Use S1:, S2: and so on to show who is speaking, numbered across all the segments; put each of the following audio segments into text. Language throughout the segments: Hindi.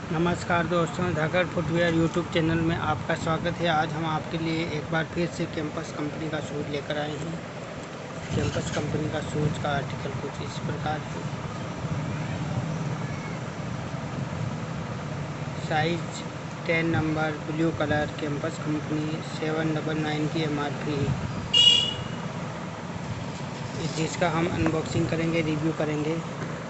S1: नमस्कार दोस्तों, धाकड़ फुटवियर यूट्यूब चैनल में आपका स्वागत है। आज हम आपके लिए एक बार फिर से कैंपस कंपनी का शूज़ लेकर आए हैं। कैंपस कंपनी का शूज़ का आर्टिकल कुछ इस प्रकार है। Size 10 number, blue colour, Campus company, 799 की MRP है, जिसका हम अनबॉक्सिंग करेंगे, रिव्यू करेंगे।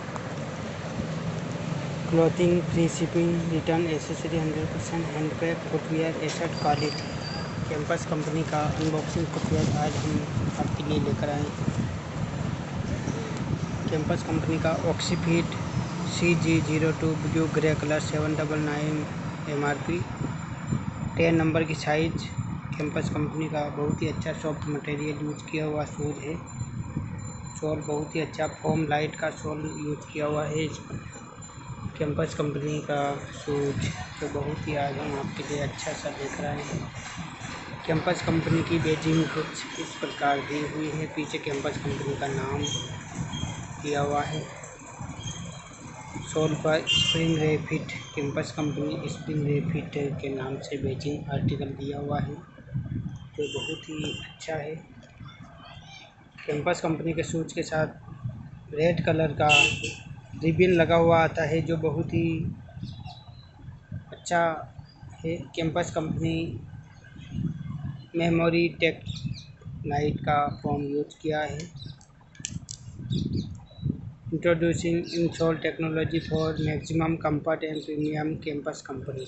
S1: Clothing, free shipping, return, accessory 100%, handbag, footwear, asset quality. Campus company का अनबॉक्सिंग फुटवियर आज हम आपके लिए लेकर आए हैं। कैंपस कंपनी का Oxyfit CG02 blue grey colour, 799 MRP, 10 number की साइज। कैंपस कंपनी का बहुत ही अच्छा सॉफ्ट मटेरियल यूज़ किया हुआ शूज़ है। सोल बहुत ही अच्छा फोम लाइट का सोल यूज़ किया हुआ है इस पर। कैंपस कंपनी का शूज तो बहुत ही आज हम आपके लिए अच्छा सा देख रहे हैं। कैंपस कंपनी की बैजिंग कुछ इस प्रकार दी हुई है। पीछे कैंपस कंपनी का नाम दिया हुआ है। सोल पर spring ray fit, Campus company spring ray fit के नाम से बैजिंग आर्टिकल दिया हुआ है, तो बहुत ही अच्छा है। कैंपस कंपनी के शूज के साथ रेड कलर का रिबन लगा हुआ आता है, जो बहुत ही अच्छा है। Campus company memory tech light का फॉर्म यूज किया है। Introducing insole technology for maximum comfort and premium, Campus company.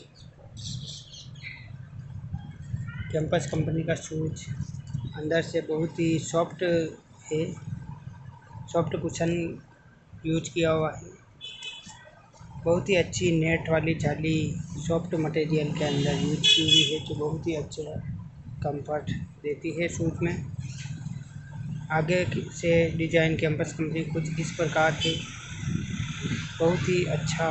S1: Campus company का शूज अंदर से बहुत ही सॉफ्ट है, सॉफ्ट कुशन यूज किया हुआ है। बहुत ही अच्छी नेट वाली जाली सॉफ्ट मटेरियल के अंदर यूज की हुई है, जो बहुत ही अच्छा कंफर्ट देती है शूज़ में। आगे से डिज़ाइन कैंपस कंपनी कुछ इस प्रकार है। बहुत ही अच्छा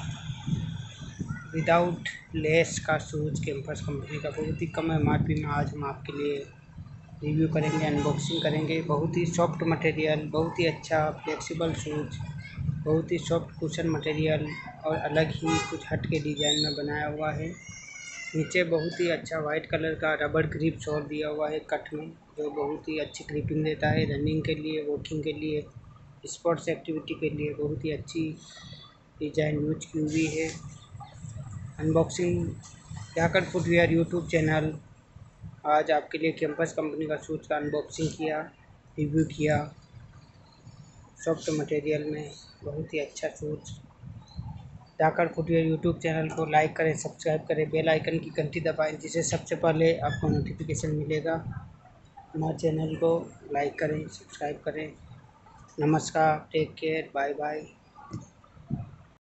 S1: विदाउट लेस का शूज़ कैंपस कंपनी का बहुत ही कम MRP में आज हम आपके लिए रिव्यू करेंगे, अनबॉक्सिंग करेंगे। बहुत ही सॉफ्ट मटेरियल, बहुत ही अच्छा फ्लेक्सिबल शूज़, बहुत ही सॉफ्ट कुशन मटेरियल और अलग ही कुछ हट के डिज़ाइन में बनाया हुआ है। नीचे बहुत ही अच्छा वाइट कलर का रबड़ ग्रिप सोल दिया हुआ है कट में, जो बहुत ही अच्छी ग्रिपिंग देता है रनिंग के लिए, वॉकिंग के लिए, स्पोर्ट्स एक्टिविटी के लिए। बहुत ही अच्छी डिज़ाइन यूज की हुई है। Unboxing Dhakad footwear YouTube channel आज आपके लिए कैंपस कंपनी का शूज़ का अनबॉक्सिंग किया, रिव्यू किया। सॉफ्ट मटेरियल में बहुत ही अच्छा shoes. Dhakad footwear YouTube channel को लाइक करें, सब्सक्राइब करें, बेल आइकन की घंटी दबाएं, जिससे सबसे पहले आपको नोटिफिकेशन मिलेगा। हमारे चैनल को लाइक करें, सब्सक्राइब करें। नमस्कार, टेक केयर, बाय बाय।